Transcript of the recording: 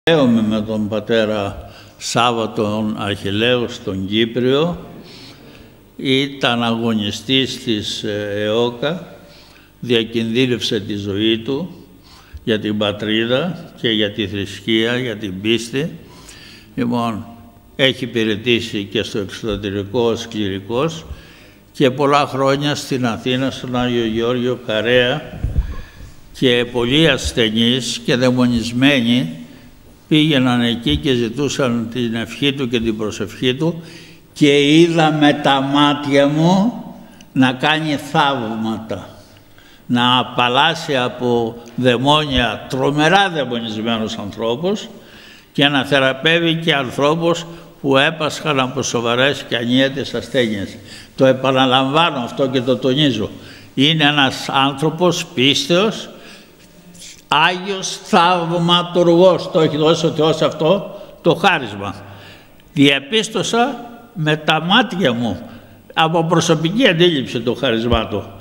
Συνδέομαι με τον πατέρα Σάββατον Αρχιλέου στον Κύπριο. Ήταν αγωνιστής της ΕΟΚΑ, διακινδύνευσε τη ζωή του για την πατρίδα και για τη θρησκεία, για την πίστη. Λοιπόν, έχει υπηρετήσει και στο εξωτερικό ως κληρικός και πολλά χρόνια στην Αθήνα, στον Άγιο Γεώργιο Καρέα, και πολλοί ασθενείς και δαιμονισμένοι πήγαιναν εκεί και ζητούσαν την ευχή του και την προσευχή του και είδα με τα μάτια μου να κάνει θαύματα, να απαλλάσσει από δαιμόνια τρομερά δαιμονισμένους ανθρώπους και να θεραπεύει και ανθρώπους που έπασχαν από σοβαρές και ανίατες ασθένειες. Το επαναλαμβάνω αυτό και το τονίζω. Είναι ένας άνθρωπος πίστεως, Άγιος θαυματουργός, το έχει δώσει ο Θεός αυτό το χάρισμα. Διαπίστωσα με τα μάτια μου, από προσωπική αντίληψη, το χάρισμά του.